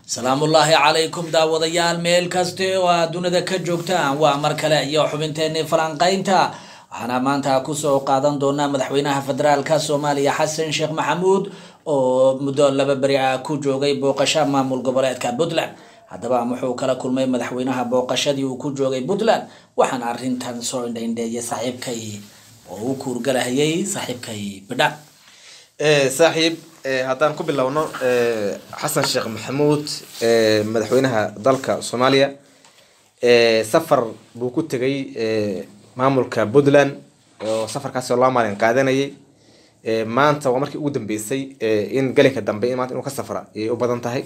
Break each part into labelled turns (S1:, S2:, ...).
S1: سلام الله عليكم داوديال ميل كاستي ودوندا كجوجتان waa mar kale iyo xubinteena falanqaynta waxana maanta ku soo qaadan doonaa madaxweynaha federaalka Soomaaliya Xasan Sheekh Maxamuud oo muddo laba bari ah ku joogay booqasho maamul goboleedka Puntland hadaba wuxuu kala kulmay madaxweynaha booqashadii uu ku joogay Puntland waxaan arintan soo indheeyay saaxiibkay oo uu ku urgalahayay saaxiibkay badhan
S2: saaxiib haddaan ku bilowno xasan sheekh maxamuud madaxweynaha dalka Soomaaliya safar buu ku tagay maamulka Puntland oo safarkaas oo la maalin qaadanayay maanta waa markii ugu dambeysay in galinka dambe maanta inuu ka safra ay u badan tahay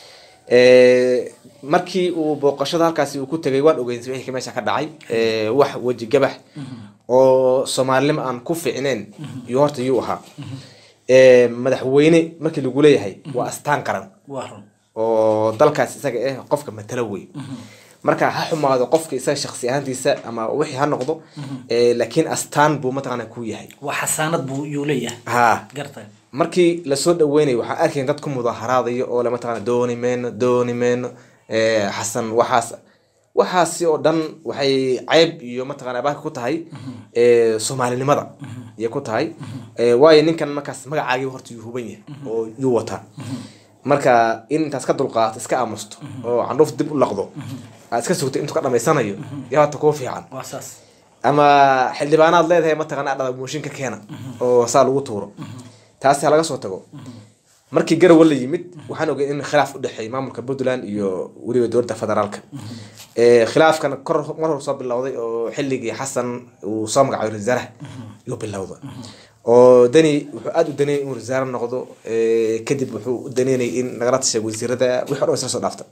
S2: markii uu booqashada halkaas uu ku tagay waan ogeeyay wixii meesha ka dhacay wax waji gabax oo Soomaalnimo aan ku fiicneen iyo horta uu ahaa madaxweyne markii lagu leeyahay waa astaan qaran oo dalkaas isaga qofka matala weey marka ha xumaado qofka isaga shakhsi ahaantiisa ama wixii ha noqdo laakiin astaan buu mataqana ku yahay
S1: wax xasaanad buu uu leeyahay gartay
S2: markii la soo dhaweynay waxa arkeen dad ku mudaharaadayo oo la mataqana doonimen xasan waxaas oo dhan waxay cayb iyo mataqana baa ku tahay Soomaalinimada iyo ku tahay waayo ninkan markaas magacaagii horta uu huban yahay oo uu wata marka in intaas ka dulqaato iska aamusto oo candhoof dib u laqdo iska sugtay intuu ka dhameysanayo yaa ta ku fiican
S1: waasaas
S2: ama xildhibaanaad leedahay mataqana dhada mooshinka keena oo saa lagu tuuro taas laga soo tago markii garow la yimid waxaan ogeey in khilaaf u dhaxay maamulka Puntland iyo wariga dowladda federaalka khilaafkan mar hore soo bilowday oo xilligii xasan uu soo magacaabay wasaaraha iyo bilowday oo dani wuxuu aad u danay in wasaar noqdo kadib wuxuu u daneynay in nagarad sheeg wasiirada wixii hore soo dhaaftay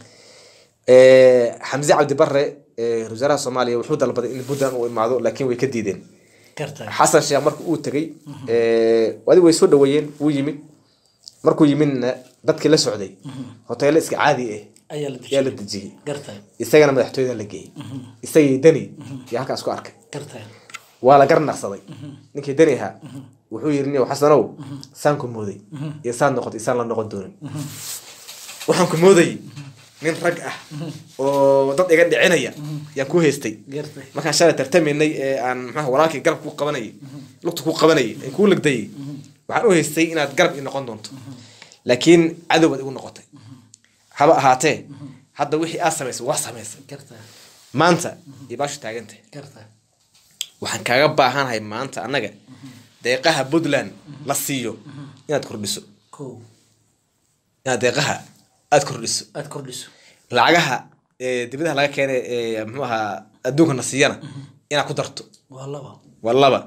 S2: Xamza Cabdi Barre wasaaraha Soomaaliya wuxuu dalbaday in Puntland uu imaado laakiin way ka diideen xasan sheekh markuu uu tagay wadi way soo dhaweeyeen uu yimid markuu yimidna dadkii la socday hoteelo iska caadi ayaa la dejiyay
S1: gartay
S2: isagana madaxtooyada la geeyay isagii dani iyo halkaas ku arkay
S1: gartay
S2: waa la garnaqsaday ninkii dani ahaa wuxuu yiri xasanow saan ku mooday iyo saan noqotay saan la noqon doonin waxaan ku mooday nin rag ah oo dad iga dhicinaya yaa ku heystay markaan shalay tartameynay aan maxaa walaalkii garab ku qabanay lugta ku qabanay ku lagday waxaan u heystay inaad garab i noqon doonto laakiin cadow baad igu noqotay haba ahaatee hadda wixii aad samaysay waa samaysay maanta ibaashu taagantay waxaan kaaga baahanahay maanta anaga deeqaha Puntland la siiyo inaad kordhiso inaad deeqaha aad kordhiso lacagaha dibadaha laga keenay muxuu ahaa adduunka nasiyana inaad ku darto wallaba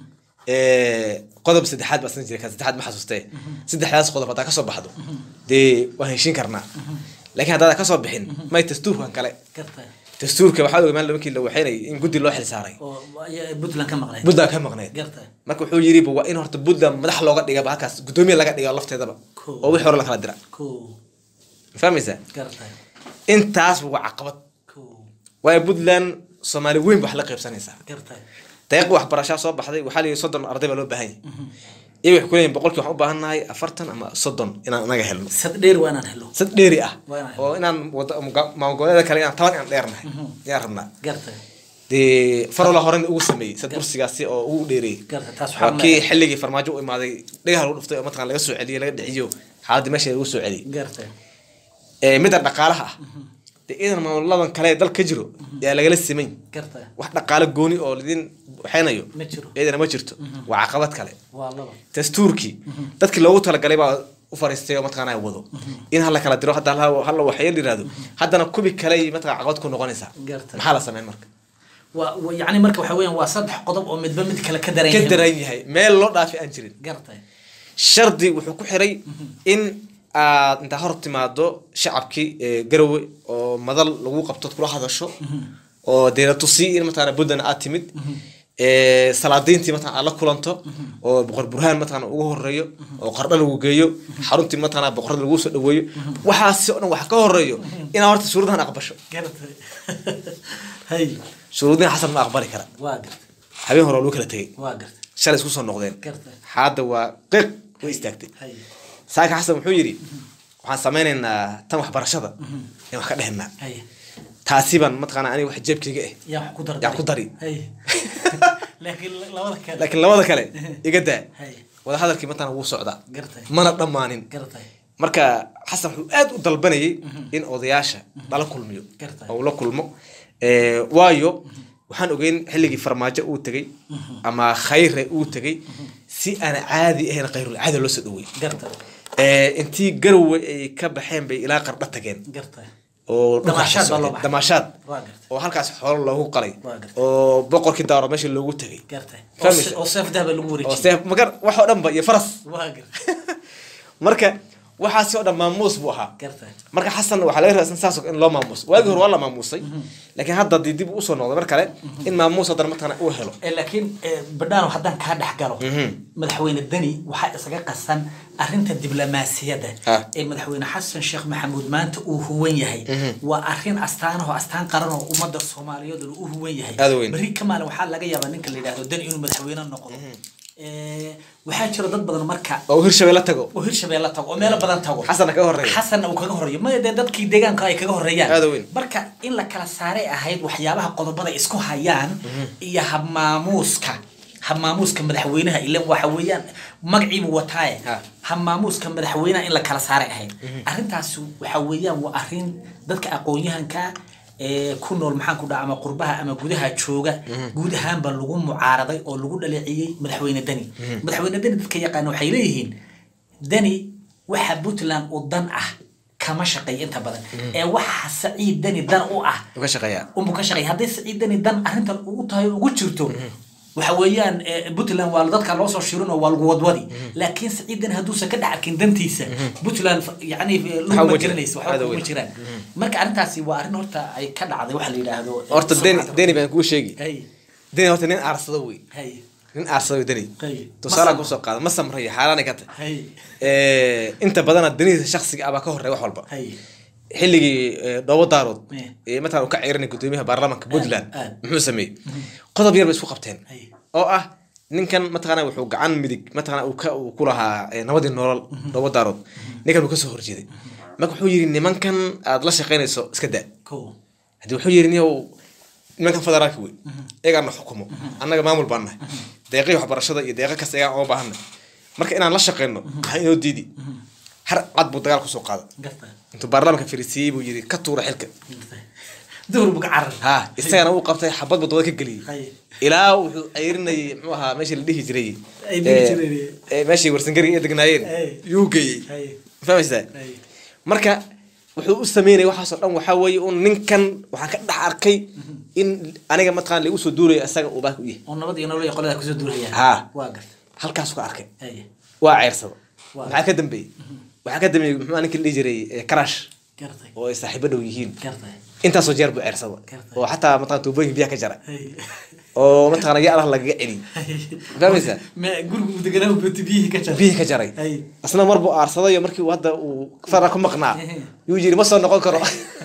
S2: qodob saddexaad baa san jiray ka saddexaad ma xasuustay saddexdaas qodob hadaa ka soo baxdo waan heshiin karnaa laakiin hadaa ka soo bixin may dastuurkan kale dastuurka waxa uu imaan markii la waxaynay in gudi loo xil saaray
S1: Puntland ka maqneed
S2: marka wuxuu yiri waa in horta Puntland madax looga dhigo halkaas gudoomiye laga dhigo lafteedaba oo wixii hore la kala dira fahmaysa intaas waa caqabad waa Puntland Soomaali weyn wax la qaybsanaysa deeq wax barasho soo baxday waxa la 30 arday baa loo baahan yahay wax ku leeyahay boqolkii waxaan u baahanahay 40 ama 30 inaan anaga helno
S1: sad dheer waa inaan helno
S2: sad dheeri ah oo inaan maamulada kale inaan taban aan dheernahay yaa rabnaa farola horan ugu sameeyay sad kursigaasi oo ugu dheeray kii xilligii farmaajo u imaaday dhigaha lagu dhuftay oo mataqaan laga soo celiyay laga dhiciyo xaalad meesha lagu soo celiyay mid dhaqaalaha idan maamuladan kale dalka jiro yaa laga la siman wax dhaqaale gooni oo lidin waxaynayo idan ma jirto waa caqabad kale dastuurkii dadkii loogu talagalay baa u fariistay oo mataqaanay wado in hal kala diro hadda hal waxay yiraahdo haddana kubi kale mataqaan caqabad ku noqonaysa maxaa la sameeyay marka
S1: يعني marka waxa weeyaan waa saddex qodob oo midba mid kale ka
S2: daran yahay meel loo dhaafi aan jirin shardi wuxuu ku xiray in inta hor timaado shacabkii garowe oo madal lagu qabto kula hadasho oo deegato si in matana Puntland aad timid salaadiintii matana la kulanto oo boqor burhaan matana ugu horeeyo oo qardha lagu geeyo xaruntii matana boqorada lagu soo dhaweeyo waxaas oo dhan wax ka horeeyo in horta shuruudahan aqbasho hay shuruudahan xasan ma aqbali kara habeen hore loo kala tagay shalay isku soo noqdeen hadda waa qiiq way istaagtay saaka xasan wuxuu yiri waxaan sameynaynaa tan waxbarashada in wax ka dhehna
S1: هاي
S2: taasiban mataqaana aniga wax jeebkayga ah
S1: يا قدر
S2: yaa ku dari
S1: هاي لكن لا وضع كذا
S2: laakiin labada kale iga daa
S1: هاي
S2: wada hadalkii mataqaana wuu socdaa
S1: قرتي
S2: mana dhammaanin
S1: قرتي
S2: marka xasan wuxuu aad u dalbanayay in odayaasha lala kulmiyo
S1: Gartay.
S2: oo la kulmo waayo waxaan ogeyn xilligii farmaajo uu tagay ama khayre uu tagay si aan caadi ahayn khayrul caadi loo soo dhaweey
S1: قرتي
S2: intii garowe ay ka baxeen bay ilaa qardha tageen
S1: قرتي
S2: oo
S1: Damaashaad baa loo baxay.
S2: damaashaad
S1: waa gartay
S2: oo halkaas xoolo loogu qalay
S1: Waa gartay.
S2: oo boqorkii daaro meesha loogu tagay
S1: قرتي
S2: فهمت؟
S1: oo seef dahab lagu
S2: oo
S1: wareejiyay
S2: seef magar wax oo dhan ba iyo faras
S1: waa gartay
S2: marka waxaasi oo dhan maamuus buu ahaa
S1: قرتي
S2: marka xasan waxa laga raadsan saas in loo maamuuso waagi hore waa la maamuusay laakiin hadda dib u soo noqday mar kale in maamuus hadan matana uu helo
S1: laakiin badhaan haddaan kaa dhex galo madaxweyne deni waxaa isaga qasan arrinta diblomaasiyadda ee madaxweyne xasan sheekh maxamuud maanta uu huwan yahay waa arrin astaanaho astaan qaran oo ummadda soomaaliyeed uu huwan yahay bari kamaal waxaa laga yaabaa ninka la yidhaahdo deni inuu madaxweyne noqdo waxaa jira dad badan marka
S2: oo hirshabeelle tago
S1: oo meelo badan tago xasan uu kaga horeeyo ma dadkii deegaanka ay kaga horeeyaan marka in la kala saaray ahayd waxyaabaha qodobada isku hayaan iyo habmaamuuska madaxweynaha ilaa waxa weeyaan magaciibu wataaye habmaamuuska madaxweynaha in la kala saaray ahayd arrintaas waxa weeyaan waa arrin dadka aqoon-yahanka ku nool maxaan ku dhaca ama qurbaha ama gudaha jooga guud ahaanba lagu mucaaraday oo lagu dhaleeciyey madaxweyne deni dadka yaqaan waxay leeyihiin deni waxa Puntland oo dan ah kama shaqeey inta badan ee waxa Saciid Deni dan u ah
S2: ka shaqeeya
S1: haddii Saciid Deni dan arrintan ugu tahay ugu jirto waxa weeyaan Puntland waa dadka loo soo shirin oo waa lagu wadwadi laakiin Saciid Deni hadduu ka dhaxarkin dantiisa Puntland yani loo majiranayso waxa uu jiraan marka arrintaasi waa arrin horta ay ka dhacday waxa la yiraahdo
S2: horta Deni baan ku sheegi Deni horta nin aarsado wey nin aarsado Deni tusaale ku soo qaado ma samray xaalanay ka tahay inta badan daniisa shakhsiga aba ka horeey wax walba xilligii doobo daarood mataan ka ciirinay gudoomiyaha baarlamaanka Puntland muxuu sameeyay qodob yar bay isku qabteen oo ah ninkan mataqaana wuxuu gacan midig mataqaana uu ku lahaa nabadii nolol doobo daarood ninkan uu ka soo horjeeday marka wuxuu yiri nimankan aad la shaqeynayso iska daa hadii wuxuu yiri nimankan federaalka wey eegana xukumo annaga maamul baan nahay deeqii waxbarashada iyo deeqa kasta eegaan oo baahanay marka inaan la shaqeyno waxa inoo diidi har cad buu dagaal ku soo qaaday intuu baarlamaanka fariisiyay buu yiri ka tuura xilka
S1: dowr buu gacar
S2: isagana uu qabtay xabad badooda ka galiyay ilaa wuxuu ayrinay muxuu ahaa meeshii la dhihi jiray meeshii warsangariga ay degnaayeen yuu geeyay fahmaysaa marka wuxuu u sameeyay waxaas oo dhan waxa weeye uu ninkan waxaan ka dhax arkay in aniga mataqaan lagu soo duulay asaga uu baa ku yahay
S1: oo nabad iyo nolol iyo qolada ku soo duulaya waa gartay
S2: halkaas ku arkay waa ceersado waxa ka dambeeyay muxuu ninka la jiray crash oo ay saaxiibo dhow yihiin intaas oo jeer buu ceersado oo xataa mataqaan tuubooyin biyaha ka jaray oo mataqaan yaa Allah laga celi fahmaysa
S1: ma gurigu deganaa
S2: biyaha ka jaray asna mar buu aarsaday markii uu hadda uu fara ku maqnaa yuu yiri ma soo noqon karo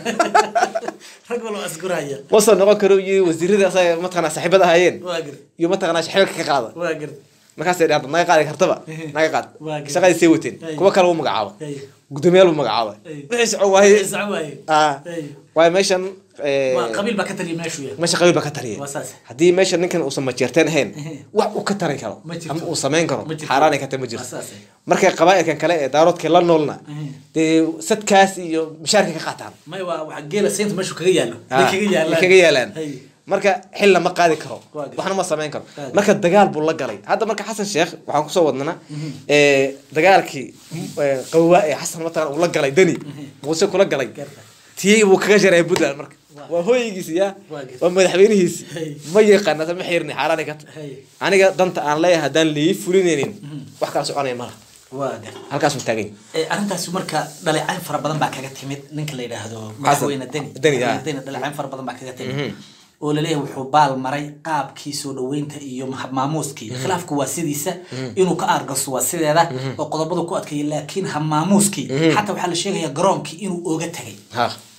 S1: rag walo asguraya
S2: ma soo noqon karo yiri wasiirada asaga mataqaan saaxiibada ahaayeen iyo mataqaan xilka ka qaada markaas ay dhacdo naga qaadi kartaba naga qaad shaqadii sii wateen kuwa kale uu magacaabay gudoomiyaal uu magacaabay wixii soo waayay waay meeshan
S1: qabiil ba ka tariyo
S2: meesha qabiil ba ka tariyo hadii meesha ninkan uu samajeerteen ahayn wax uu ka tarin karo ama uu sameyn karo xaraanay ka tama jirto marka qabaa'ilkan kale ee daaroodka la noolna sadkaas iyo mishaarka ka qaataan
S1: may waa geela seent meesha kaga yaalaan
S2: marka xil lama qaadi karo waxna ma sameyn karo marka dagaal buu la galay hadda marka xasan sheekh waxaan ku soo wadnana dagaalkii qawaa ee xasan mataqaan uu la galay deni muuse kula galay tii buu kaga jaray Puntland marka waa hooyigiisa waa madaxweynihiisa ma yaqaan ma xirnay xaalanay ka aniga danta aan leeyahay hadaan leey fulineenin wax kala soconay ma halkaas uu taagay
S1: arrintaas marka dhaleecayn fara badan baa kaga timid ninka la yiraahdo madaxweyne deni dhaleecayn fara badan baa kaga timid oo la leeyahay wuxuu baal maray qaabkii soo dhaweynta iyo maamuuskii khilaafku waa sidiisa inuu ka argaso waa sideeda oo qodobada ku adkay laakiin maamuuskii hatta waxa la sheegayaa garoonkii inuu ooga tagay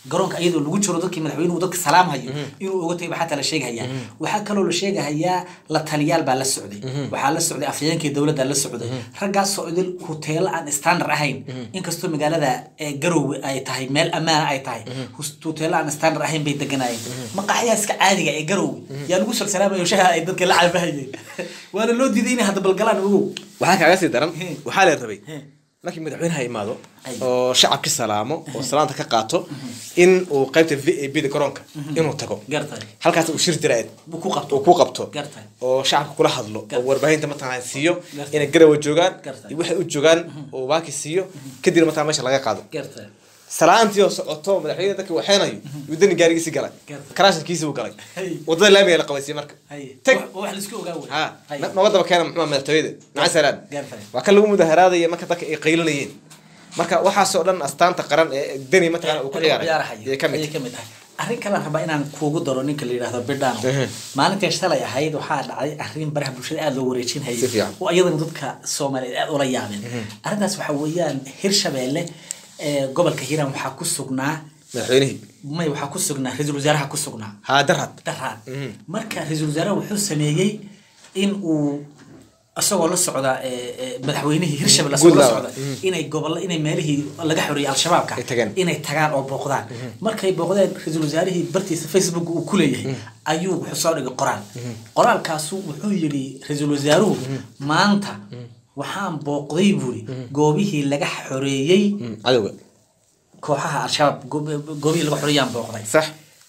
S1: garoonka iyadoo lagu jiro dadkii madaxweynuhu dadka salaam hayo inuu uga tagay xataa la sheegaya waxa kale oo la sheegayaa la taliyaal baa la socday waxa la socday afyeenkii dawladda la socday raggaas oo idil hotel aan standard ahayn inkastoo magaalada Garowe ay tahay meel amaan ay tahay hotel aan standard ahayn bay deganayeen maqaaxiyaha iska caadiga ee Garowe yaa lagu salaamayo shaha ay dadka la caabahayeen wala loo diiday in hadda balgalaan ugu
S2: waxa kaaga sii daran waxa la rabay markii madaxweynaha imaado oo shacabka salaamo oo salaanta ka qaato in uu qaybta VIP da garoonka inuu tago halkaas uu shir direed ku qabto oo shacabka kula hadlo oo warbaahinta mataan siiyo in Garowe joogan waxay u joogan oo waaki siiyo kadib mataan meesha laga qaado salaantii oo socoto madaxweynaha dadka waxeenayo wadani gaarigiisa galay karaashkiisa uu galay wadada laamiga la qabaysay marka tag
S1: wax la isku ogaaway
S2: nabadaba keena maxamed madaxweynaha maca salaad waa kan lagu mudaharaadaya marka dadka ay qaylinayeen marka waxa soo dhan astaanta qaran ee dani mataan uu ku ciyaaray
S1: kamid ah arrin kale raba inaan kuugu daro ninka la yiraahdo Bidano maalintii shalay ahayd waxa dhacay arrin baraha bulshada aad loo wareejinayay oo iyadana dadka Soomaaliyeed aad u la yaabeen arrintaas waxa weeyaan Hirshabeelle gobolka Hiiraan waxa ku sugnaa
S2: madaxweynaha
S1: may waxa ku sugnaa ra'iisul wasaaraha ku sugnaa
S2: darad
S1: marka ra'iisul wasaaraha wuxuu sameeyay in uu asagoo la socda madaxweynaha Hirshabeelle asagoo la socda inay gobol inay meelihii laga xoriyay al-shabaabka inay tagaan oo booqdaan markay booqdeen ra'iisul wasaarihii bartiisa Facebook uu ku leeyahay ayuu wuxuu soo dhigay qoraalkaas wuxuu yiri ra'iisul wasaaruhu maanta waxaan booqday buuri goobihii laga xoreeyay
S2: cadawga
S1: kooxaha al-shabaab goobihii laga xoreeyay booqday
S2: sax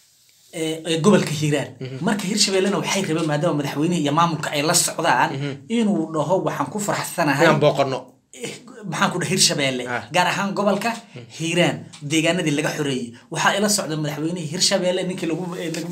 S1: gobolka Hiiraan marka Hirshabeellena waxay rabeen maadaama madaxweynaha iyo maamulka ay la socdaan inuu dhaho waxaan ku faraxsanahay
S2: inaan booqano
S1: maxaan ku dhahay Hirshabeelle gaar ahaan gobolka Hiiraan deegaanadii laga xoreeyay waxa ila socda madaxweynaha Hirshabeelle ninkii lagu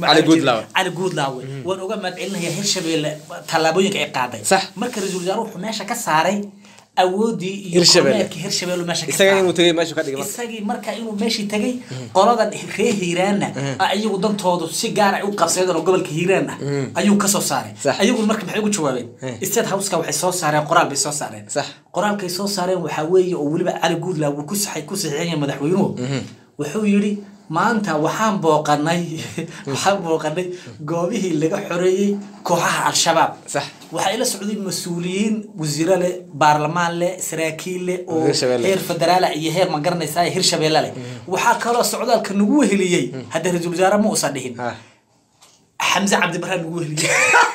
S1: Ali Guudlaawe waan uga magacilinayaa Hirshabeelle talaabooyinka ay qaaday marka ra'iisul wasaaruhu meesha ka saaray awoodii iyo Hirshabeelle meesha ka
S2: isaga inuu tagay meesha ka dhigay
S1: isagii marka inuu meeshii tagay qoladan reer Hiiraanna ayagu dantoodu si gaar ah u qabsadeen gobolka Hiiraan ayuu ka soo saaray ayagu marka maxay ugu jawaabeen State House-ka waxay soo saareen qoraal bay soo saareen qoraalkay soo saareen waxa weeye oo waliba Ali Guudlaawe ku saxiixay madaxweynuhu wuxuu yiri maanta waxaan booqanay goobihii laga xoreeyay kooxaha al-shabaab waxa ila socday mas'uuliyiin wasiiro leh baarlamaan leh saraakiil leh oo heer federaal iyo heer ma garanaysaa Hirshabeelle leh waxa kale oo socdaalka nagu weheliyay hadda ra'iisul wasaare ma uusan dhihin Xamza Cabdi Barre nagu weheliyay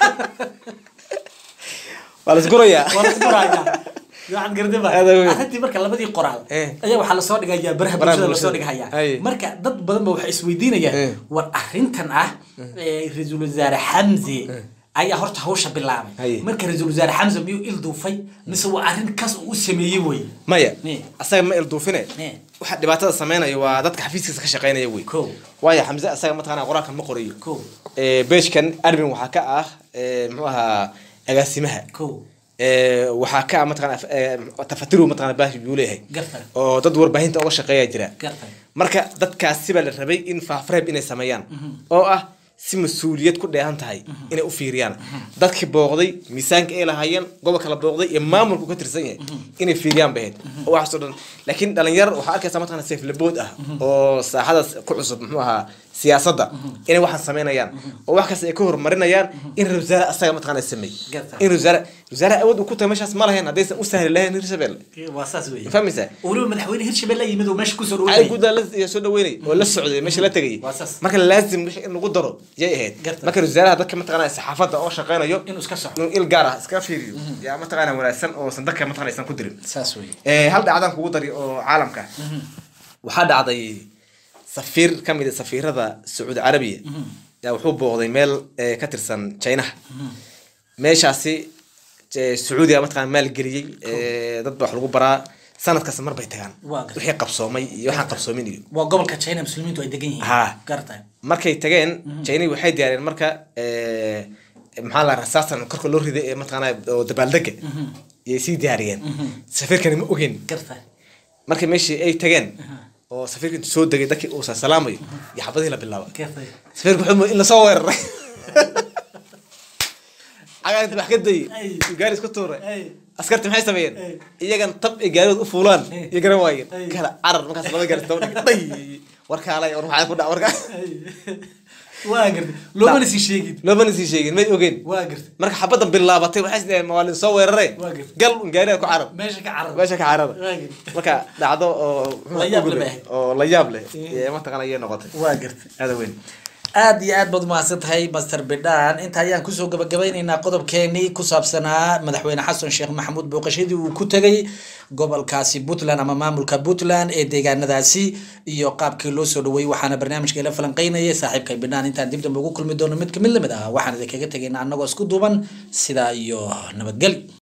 S2: wala isguraya
S1: waxaan gardaba arintii marka labadii qoraal ayaa waxa la soo dhigayaa baraha bulshada la soo dhigaya marka dad badan waxay isweydiinayaan war arintan ra'iisul wasaare Xamza ayaa horta hawsha bilaabay marka ra'iisul wasaare Xamza miyuu ilduufay mise waa arin kaas uu sameeyay way
S2: maya asaga ma ilduufine waxa dhibaatada sameeynaya waa dadka xafiiskiisa ka shaqeynaya way waayo Xamza asaga ma taqaan qoraalka ma qoriyo beeshkan arbin waxa ka ah muxuu ahaa agaasimaha waxa ka mataqaan tafatiru mataqaan baahi buu leeyahay oo dad warbaahinta uga shaqeeya jira marka dadkaas si baa la rabay in faafreeb inay sameeyaan oo ah si mas'uuliyad ku dheehan tahay inay u fiiriyaan dadkii booqday miisaanka ay lahaayeen gobolka la booqday iyo maamulku ka tirsan yahay inay fiiriyaan baheed oo wax soo dhan laakiin dhalinyar waxa arkaysa mataqaan seef labood ah oo saaxadaas ku cusub muxuu ahaa siyaasadda inay waxaan sameynayaan oo wax kasta ay ka hormarinayaan in ra'iisul asaga mataqaan sameey in ra'iisul awood ku tahay meeshaas ma lahayn hadaysan u sahli lahayn Hirshabeelle
S1: waasaas weey
S2: fahmaysa
S1: waliba madaxweynaha Hirshabeelle yimid oo meesha ku soo
S2: dhaweeyay ay gudaha la soo dhaweeyay oo la socday meesha la tagay marka laazim in lagu daro yay ahayd marka ra'iisul dadka mataqaan saxaafadda oo shaqeynayo
S1: inuu iska saxo
S2: inuu il gaar ah iska fiiriyo yaa mataqaan wanaagsan oo sanadka mataqaan aysan ku dirin
S1: saas weey
S2: hal dhacdan kugu dari oo caalamka waxa dhacday سفير كم سفيرة السعودية العربية يا وحب وضي ميل كترسن China ماشي عسي السعودية مثلا مال جري ضد بحرق برا سنة كسمر بيتان وحي قبصومي يوحنا قبصومين
S1: وقبل كتشينا مسلمين تو يدقين
S2: ها
S1: قرطان
S2: مركي تجين China وحيد يعني مركا محل رصاصا كركو لوري ده مثلا دبالدقة يسي ديارين سفير كان مؤجن
S1: قرطان
S2: مركي ماشي أي تجين oo safiirka intuu soo dagay dadkii uu salaamay iyo xabadii la bilaabay safiirku wuxuu in la soo weeraray agaad wax ka day gaar isku tuuray askarti maxay sameeyeen iyagan tab ay gaarigood u fuulaan iyo garan waayeen kala carar markaas laba gaari toban day warkaalay war maxay ku dhac warka
S1: waa gartay loobana sii sheegin
S2: may ogeen
S1: waa gartay
S2: marka xabadan bilaabatay waxay sideen maalin soo weerareen gal gaariga ku carar
S1: meesha ka
S2: carar marka dhacdo oo la yaab leh ee ma taqaanay noqotay
S1: waa gartay
S2: aad weyn
S1: aad iyo aad baad mahadsantahay Master Bidhaan inta ayaan kusoo gabagabaynaynaa qodobkeenii ku saabsanaa madaxweyne xasan sheekh maxamuud booqashadii uu ku tagay gobolkaasi Puntland ama maamulka Puntland ee deegaanadaasi iyo qaabkii loo soo dhaweeyay waxaana barnaamijka la falanqeynayay saaxiibkay Bidhaan intaan dib dambe ugu kulmi doono mid ka mid ah waxaan idinkaga tagaynaa annagoo isku duuban sida iyo nabadgelyo